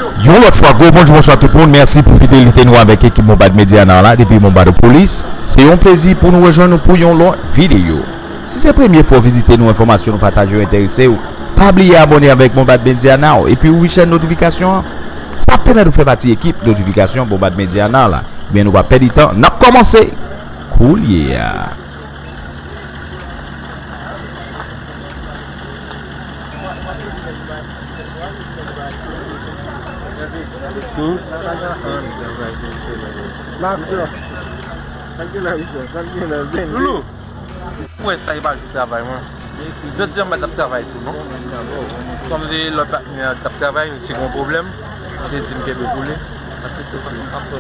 Yon l'autre fois, gros bonjour, bonsoir tout le monde. Merci pour fidélité nous avec l'équipe Mombad Média là, depuis Mombad de Police. C'est un plaisir pour nous rejoindre pour une longue vidéo. Si c'est la première fois visiter nos informations, nous partager intéressés, pas oublier abonner avec Mombad Média now. Et puis oui, chaîne notification. Ça permet de faire partie de l'équipe notification Mombad Média là. Bien, nous va perdre du temps. On a commencé. Cool, yeah. Loulou, ouais, ça y va, je travaille. Je dis, je travail tout, non? Comme le travail, c'est un problème. C'est une question de bouler. Parce que c'est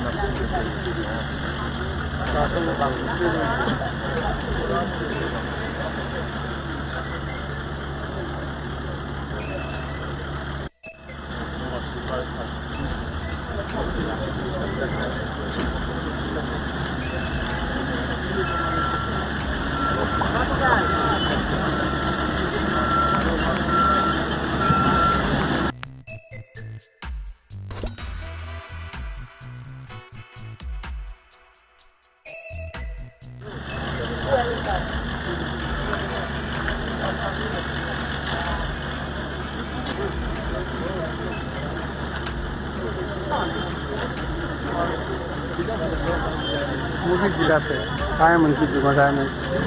I am in the environment.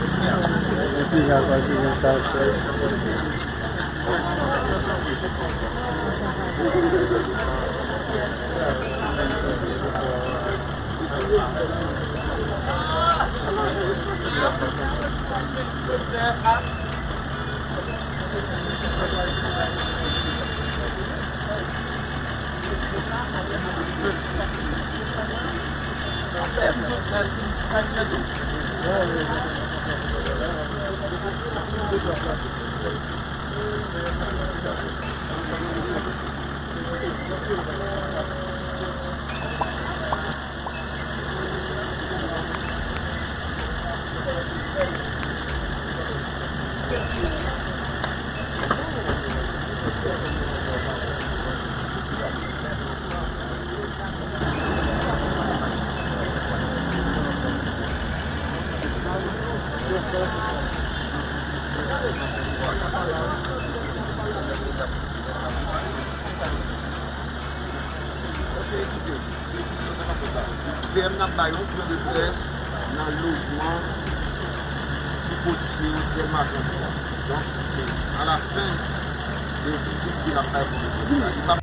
PM n'a pas eu un plan de presse dans le logement qui continue de marcher. Donc, à la fin de visite qu'il a fait pour le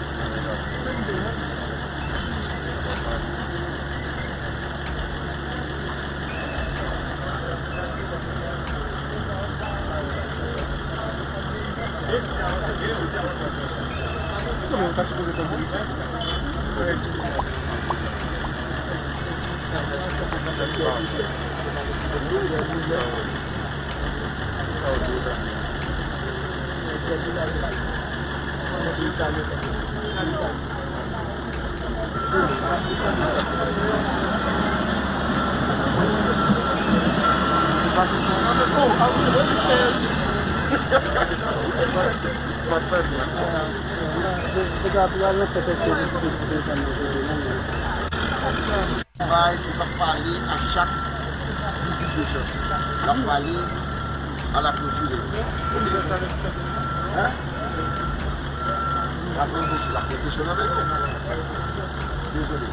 Il va parler à chaque visite de chef. Il va parler à la clôture. La protection de la maison. Désolé.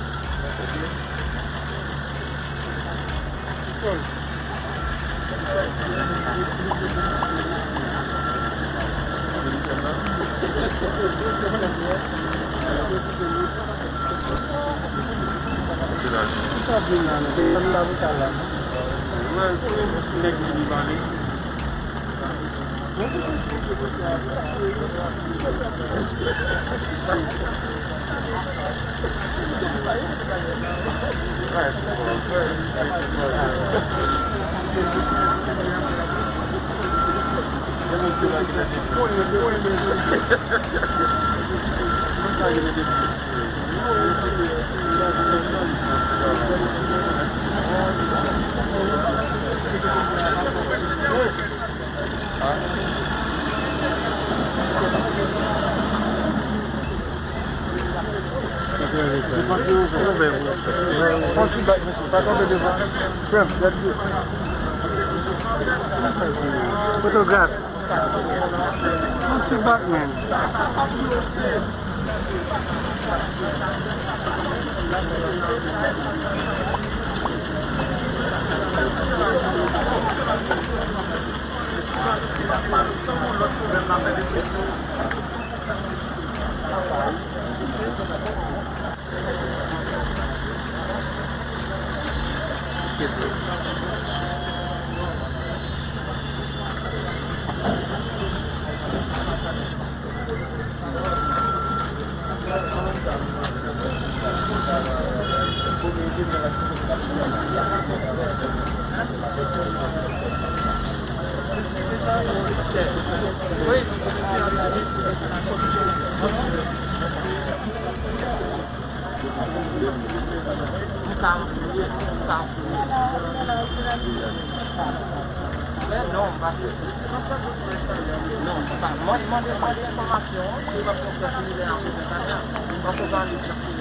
Photographe. Sit back, man. Moi, je demande des informations, c'est ma propre similaire quand on va aller chercher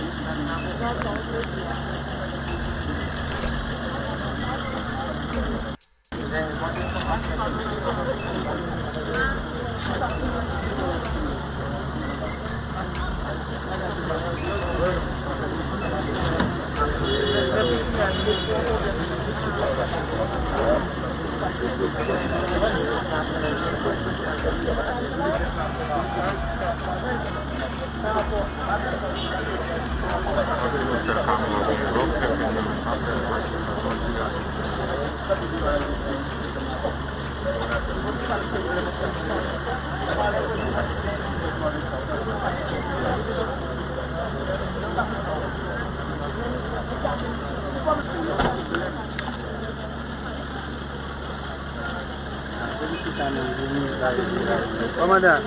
Komandan,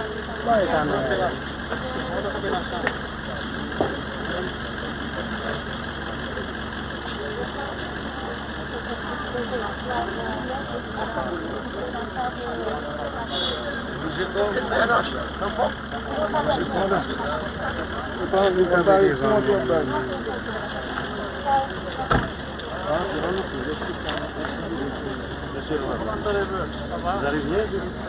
vous allez bien?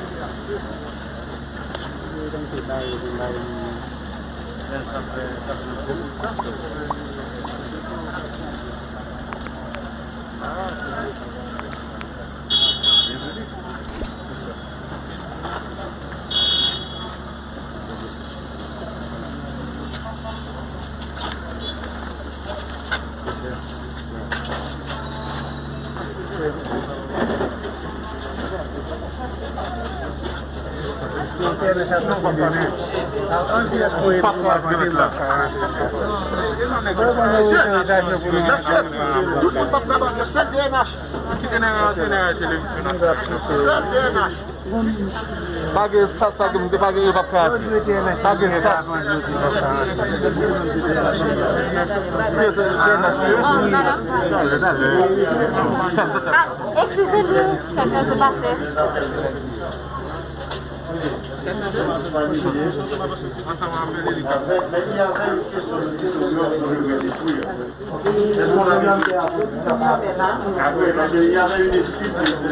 Tout le monde va travailler, le seul DNH. Seul DNH. Baguette espace, baguette va prendre. Baguette espace. Excusez-nous, ça vient de passer. Mais il y avait une question de détruire. Est-ce qu'on a bien fait parce qu'il y avait une étude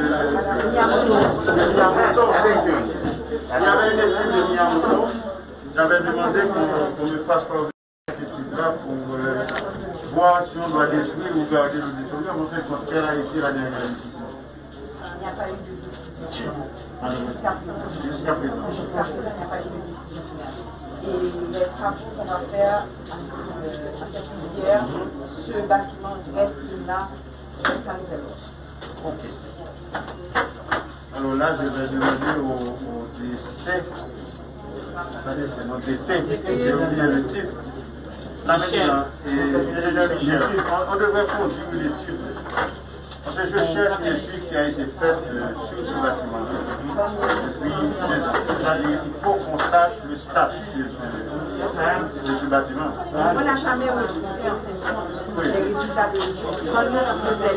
de Miyamoto. J'avais demandé qu'on me fasse parvenir cette étude-là pour voir si on doit détruire ou garder l'auditorium. En fait, quelle a été la dernière étude? Il n'y a pas eu de décision. Jusqu'à présent. Jusqu'à présent, il n'y a pas eu de décision finale. Et les travaux qu'on va faire à cette lisière, ce bâtiment reste là jusqu'à nouvel ordre. Ok. Alors là, je vais demander au DC, attendez, c'est notre DT, j'ai oublié le titre. Michel. Michel. On devrait produire une étude. Parce que je cherche une étude qui a été faite sur ce bâtiment. Et puis, c'est-à-dire qu'il faut qu'on sache le statut de ce bâtiment. On n'a jamais retrouvé en fin de compte les résultats de l'étude. Quand on faisait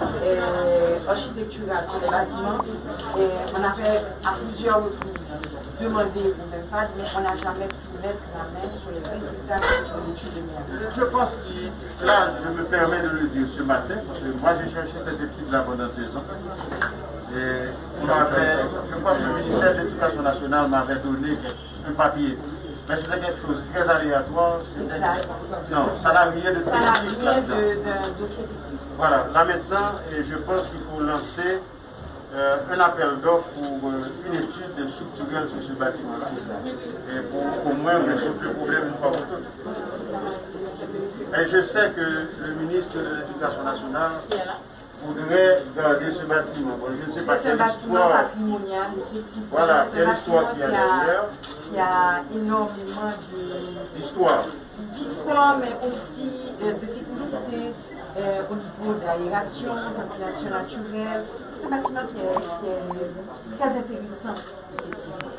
l'étude architecturale pour les bâtiments, on a fait à plusieurs reprises demandé au même cadre, mais on n'a jamais pu mettre la main sur les résultats de l'étude de mer. Je pense que là, je me permets de le dire ce matin, parce que moi j'ai cherché cette étude-là pendant 2 ans. Et je crois que le ministère de l'Éducation nationale m'avait donné un papier. Mais c'était quelque chose de très aléatoire. Non, ça n'a rien de technique là-dedans. Voilà, là maintenant, je pense qu'il faut lancer un appel d'offres pour une étude structurelle sur ce bâtiment-là. Et pour au moins résoudre le problème une fois pour toutes. Et je sais que le ministre de l'Éducation nationale voudrait garder ce bâtiment. Bon, je ne sais pas quelle histoire. Patrimonial, effectivement. Voilà, quelle histoire qu'il y a derrière. Il y a énormément d'histoire, mais aussi de technicité au niveau de l'aération, ventilation naturelle. C'est un bâtiment qui est très intéressant, effectivement.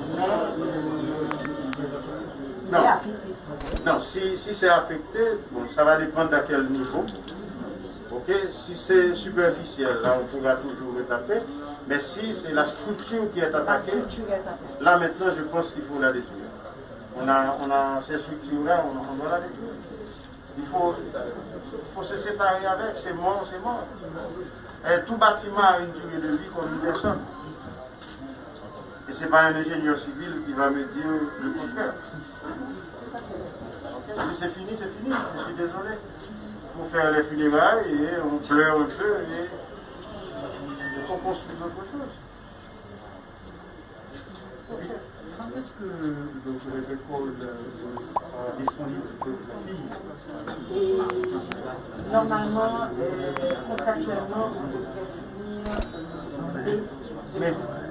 Mais Non, affecté. non, si c'est affecté, bon, ça va dépendre à quel niveau. Ok, si c'est superficiel, là on pourra toujours retaper. Mais si c'est la structure qui est attaquée, là maintenant je pense qu'il faut la détruire. On a ces structures-là, on doit la détruire. Il faut se séparer avec, c'est mort, c'est mort. Et tout bâtiment a une durée de vie comme une personne. Et ce n'est pas un ingénieur civil qui va me dire le contraire. Si c'est fini, c'est fini, je suis désolé. Pour faire les funérailles et on pleure un peu et on construit autre chose. Quand est-ce que donc, les écoles disponibles de la fille? Normalement, contractuellement, on devrait finir Mais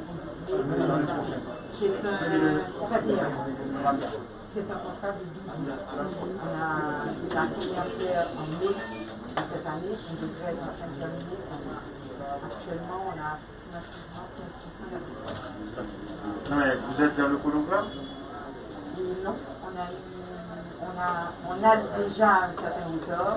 c'est un contrat de 12 mois. On a fini à faire en mai de cette année. On devrait être en train de terminer. Actuellement, on a approximativement 15% d'investissement. Non, mais vous êtes dans le chronogramme? Non, on a déjà un certain hauteur.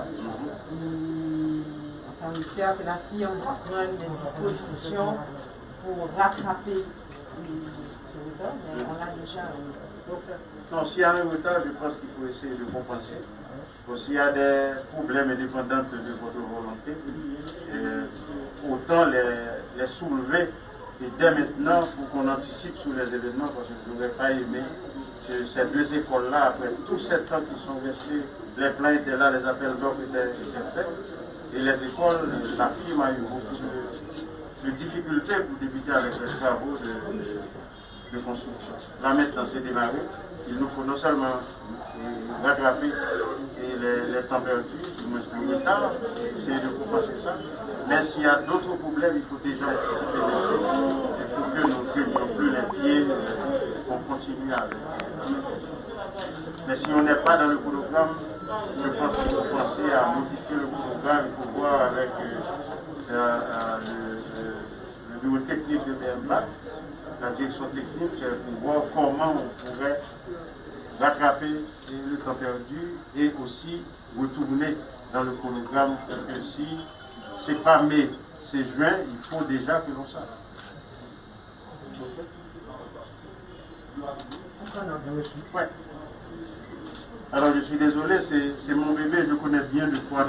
Enfin, on espère que la fille va prendre des dispositions pour rattraper ce retard, mais on a déjà un hauteur. Non, s'il y a un retard, je pense qu'il faut essayer de compenser. S'il y a des problèmes indépendants de votre volonté, autant les soulever et dès maintenant pour qu'on anticipe sur les événements, parce que je n'aurais pas aimé que ces 2 écoles-là, après tous ces temps qui sont restés, les plans étaient là, les appels d'offres étaient faits, et les écoles, la firme a eu beaucoup de difficultés pour débuter avec les travaux de construction. Là maintenant c'est démarré, il nous faut non seulement rattraper les temps perdus, du moins le retard, essayer de compenser ça, mais s'il y a d'autres problèmes, il faut déjà anticiper les choses, il faut que nous ne prenions plus les pieds, qu'on continue avec. Mais si on n'est pas dans le chronogramme, je pense qu'il faut penser à modifier le chronogramme, il faut voir avec le bureau technique de BMBAC, la direction technique, pour voir comment on pourrait rattraper le temps perdu et aussi retourner dans le chronogramme, parce que si ce n'est pas mai, c'est juin, il faut déjà que l'on sache. Ouais. Alors je suis désolé, c'est mon bébé, je connais bien de quoi.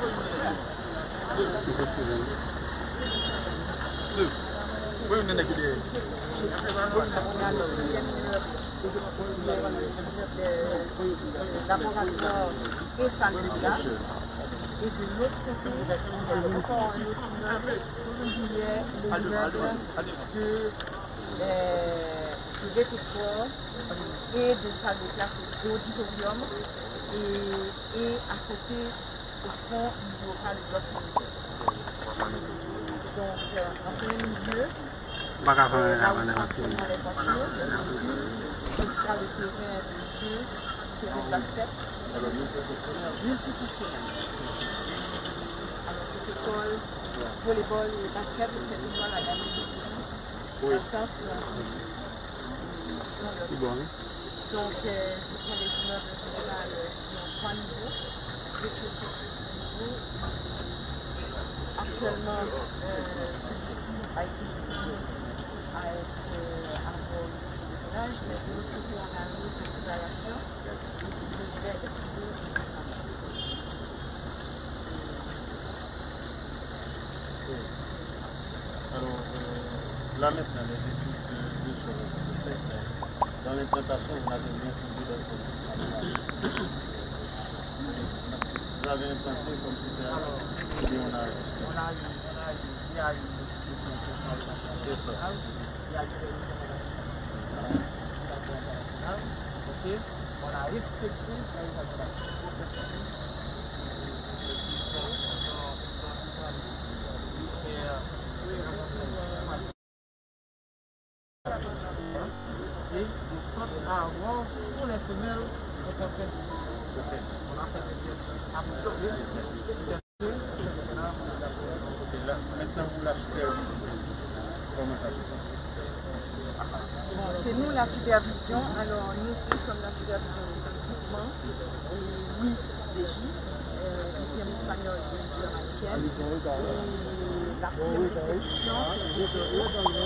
laboratoire et Sandia. Et de l'autre côté, il y a encore un autre immeuble qui est l'immeuble de réfectoire et de salle de classe d'auditorium. Et à côté, au fond, il y aura le bloc sanitaire. Donc, en plein milieu, là où sont actuellement les voitures, ce sera le terrain de jeu, terrain de basket, multifonctionnel. Alors, cette école, volleyball et basket, cette école a gagné des titres. Oui. Donc, ce sont des immeubles généraux qui ont 3 niveaux, rez-de-chaussée niveau. Actuellement, celui-ci a été dédié à avoir une éclairage, mais de l'autre côté, on a une autre éclairage qui devrait être Alors, là maintenant, les études de sur le texte, dans l'implantation, vous avez bien fondé dans le programme. Vous avez implanté comme c'était avant, et on a resté. Il y a une explication internationale. C'est ça. Il y a une internationale. Ok. On a respecté la et des centres à avoir sur les semelles de contenus. On a fait des tests appropriés. Maintenant, vous la supervisez. Comment ça se passe? Bon, c'est nous la supervision. Alors, nous sommes la supervision, c'est un groupement. Et oui, DJ, une firme espagnole et une firme haïtienne. Et la firme d'exécution, c'est des euros dans le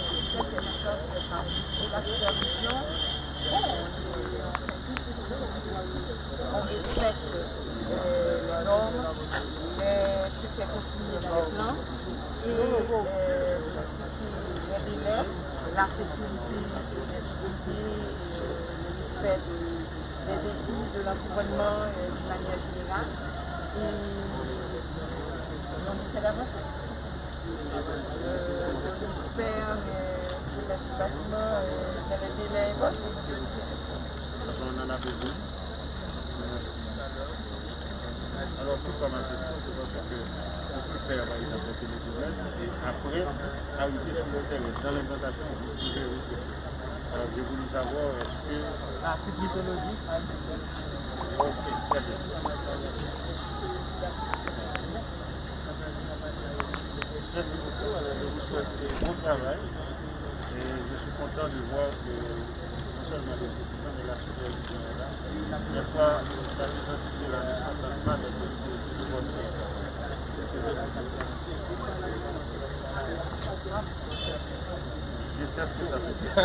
la supervision, on respecte les normes, ce qui est consigné dans les plans et respecter les délais, la sécurité, les sécurités, le respect des équipes, de l'environnement d'une manière générale. Et on essaie d'avancer. On espère le bâtiment, les délais. On en a besoin. Alors, tout comme un question, c'est parce que on peut faire, par exemple, les nouvelles, et après, arriver sur le terrain, dans l'implantation, vous pouvez aussi. Alors, j'ai voulu savoir, est-ce que... La technologie, ok, très bien. Merci beaucoup, alors je vous souhaite bon travail et je suis content de voir que non seulement les étudiants mais la supervision est là. Il n'y a pas la identité là ne s'entend pas mais c'est de votre travail. Je sais ce que ça veut dire.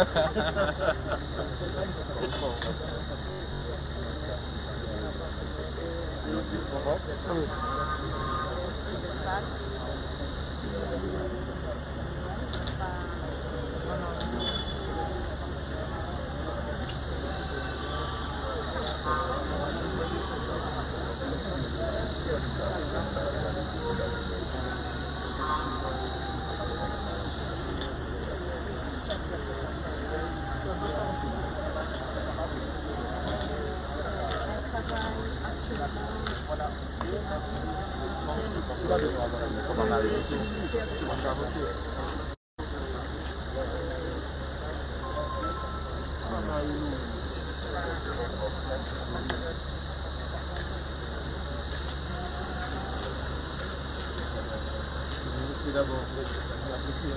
D'abord, j'apprécie.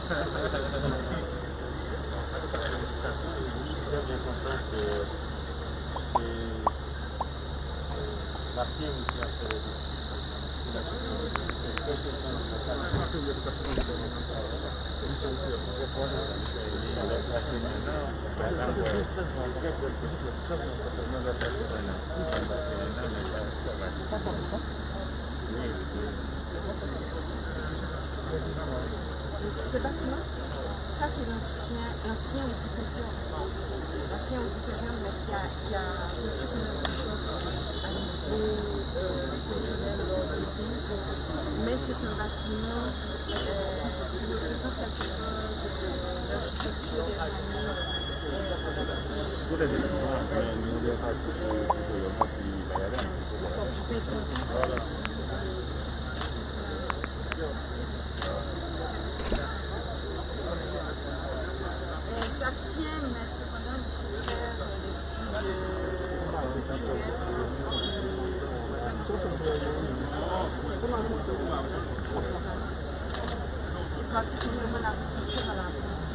Je suis très bien content que c'est la firme qui a fait les études. Ce bâtiment, ça c'est l'ancien auditorium. L'ancien auditorium, mais qui a reçu ce même choc à niveau fonctionnel lors de l'église. Mais c'est un bâtiment qui représente quelque chose de l'architecture des années. Ça tient, mais cependant, il faut faire particulièrement la structure à la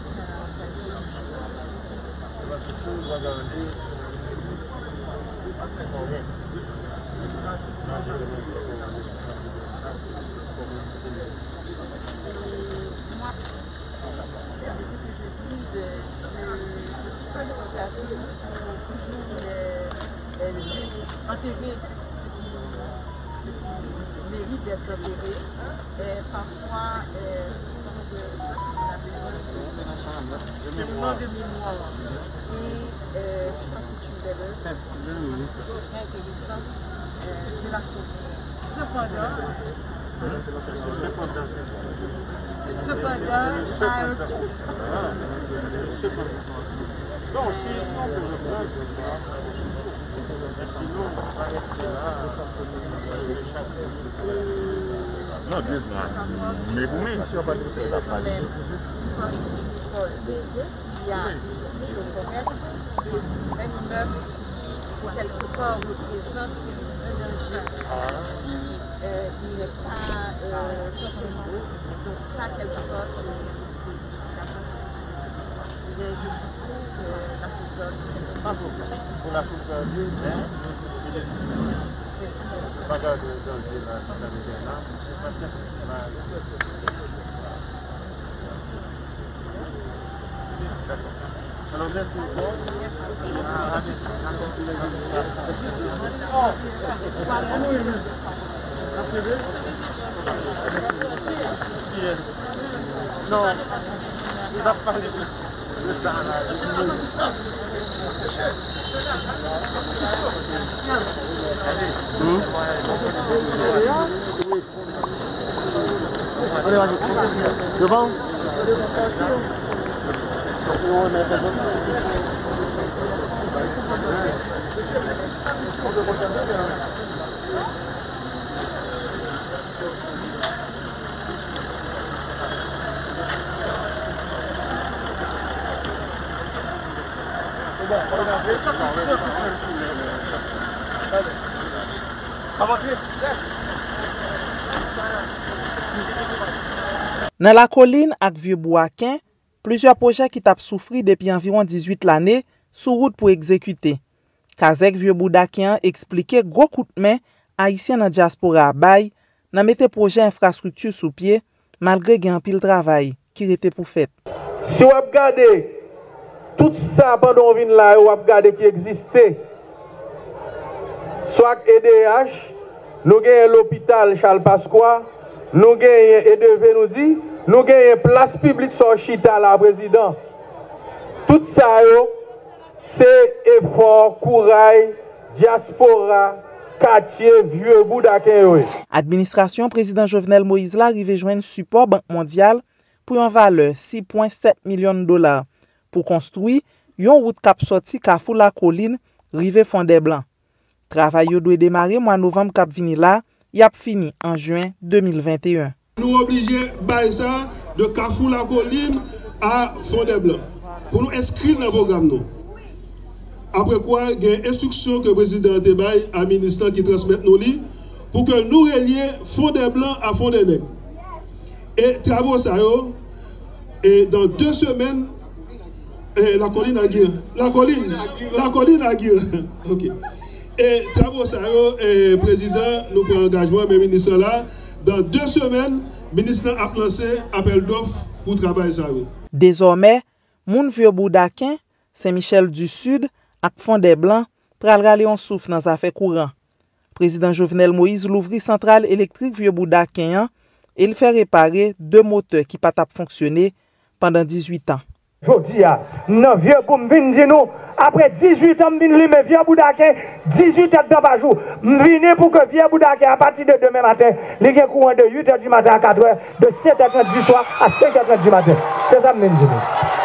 moi, je dise, je ne suis pas de l'occasion pour toujours enterrer ce qui mérite d'être enterré. Parfois, on a besoin de mémoire. Et ça, c'est une belle œuvre. Ce serait intéressant de la sauver. Cependant, ça a un coût. Non, si on peut reprendre, sinon on va rester là. Non, mais vous-même, si on va faire la phrase. Quand c'est une école baisée, il y a une structure correcte, un immeuble qui, quelque part, représente un engin. Si il n'est pas fonctionnel, donc ça, quelque part, mais je trouve que la sauvegarde. Pour la sauvegarde, bagarre dans alors, merci beaucoup. Non, il va parler de ça. Allez, devant. Dans la colline ak Vieux-Bouakin, plusieurs projets qui tap souffri depuis environ 18 l'année sous route pour exécuter. Kazek Vieux-Bouakin expliquait gros coup de main haïtien dans diaspora bay nan mette projet infrastructure sous pied malgré gen pile travail qui était pour fait. Si vous regardez tout ça pendant on vient là, vous regardez qui existait. Soit EDH, nous avons l'hôpital Charles Pasqua, nous avons EDV nous dit, nous avons place publique sur Chita la président. Tout ça, c'est effort, courage, diaspora, quartier, vieux Boudakin. Administration président Jovenel Moïse la rive joindre support Banque mondiale pour une valeur 6,7 millions de dollars pour construire une route cap sorti Kafou la colline rive Fondé Blanc. Travail doit démarrer mois novembre cap vini là, y a fini en juin 2021. Nous obligés by ça de Kafou la colline à Fondé Blanc pour nous inscrire dans le programme nous. Après quoi, il y a une instruction que le président Tebaï à ministre qui transmet nous pour que nous relions Fondé Blanc à Fondé Nègre. Et travaux ça et dans 2 semaines la colline à Guire. La colline à Guire. OK. Et travaux ça président nous prend engagement mais ministre là dans 2 semaines ministre a lancé appel d'offres pour travailler ça. Désormais, moun Vieux-Bouakin, Saint-Michel du Sud ak Fondé Blanc pral rale on souffle dans affaire courant. Président Jovenel Moïse l'ouvri centrale électrique Vieux-Bouakin et il fait réparer 2 moteurs qui pas fonctionner pendant 18 ans. Jodi a, non vieux pour m'vin di nous, après 18 ans m'vin li mais vieux Boudakin 18 heures dans par jour. M'vine pour que vieux Boudakin à partir de demain matin, li gen courant de 8h du matin à 4h, de 7h30 du soir à 5h30 du matin. C'est ça m'vin di nous.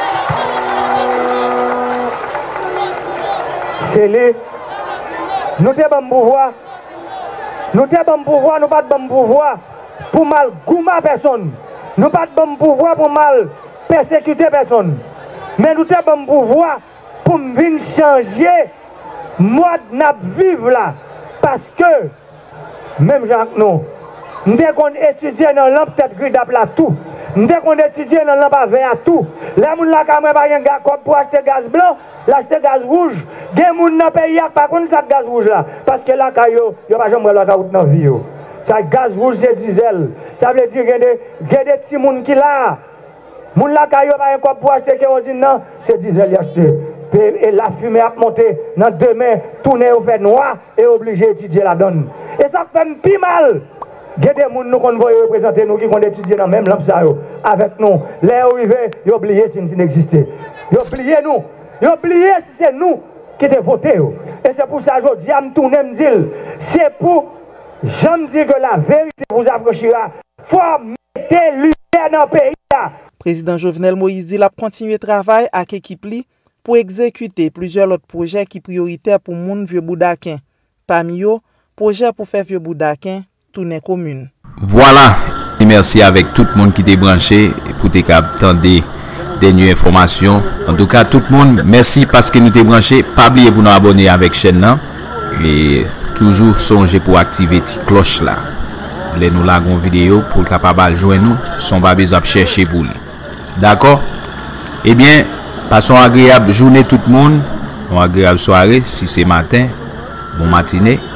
C'est les nous te bon pouvoir. Nous te bon pouvoir, nous pas de bon pouvoir pour mal gouma personne. Nous pas de bon pouvoir pour mal persécuter personne. Mais nous avons un pouvoir pour venir changer mode n'a vivre là. Parce que, même Jacques, nous qu'on étudie dans lampe tête gris d'ap là tout. Nous qu'on étudie dans lampe vert à tout. Là, moun la caméra pas un gars pour acheter gaz blanc, l'acheter gaz rouge. Gen moun nan pays par contre ça gaz rouge là. Parce que là, yo pas jamais la route dans vie. Ça gaz rouge c'est diesel. Ça veut dire qu'il y a des petits moun qui là. Moun la kayo pa un cop pour acheter kérosine non, c'est diesel y acheter. Et la fumée a monté dans demain, tourner au fait noir et obligé d'étudier la donne. Et ça fait plus mal. Il y a des gens nous qu'on voit représenter nous qui ont étudié dans même lampe avec nous. Les arrivés, ils ont oublié si nous n'existait. Ils ont oublié nous. Ils ont oublié si c'est nous qui avons voté. Et c'est pour ça que je dis à me tourner me dire, c'est pour j'aime dire que la vérité vous affranchira. Il faut mettre lumière dans le pays là. Président Jovenel Moïse dit qu'il a continué travail avec l'équipe pour exécuter plusieurs autres projets qui sont prioritaires pour moun vieux Boudakin. Parmi eux, projet pour faire vieux Boudakin tourner commune. Voilà, et merci avec tout le monde qui est branché pour te attendre des dernières informations. En tout cas, tout le monde, merci parce que nous t'es branché. Pas oublier pour nous abonner avec la chaîne et toujours songer pour activer la cloche là. Les nous lagons vidéo pour le capable de joindre nous, son pas besoin de chercher pour lui. D'accord? Eh bien, passons agréable journée tout le monde, une agréable soirée si c'est matin, bon matinée.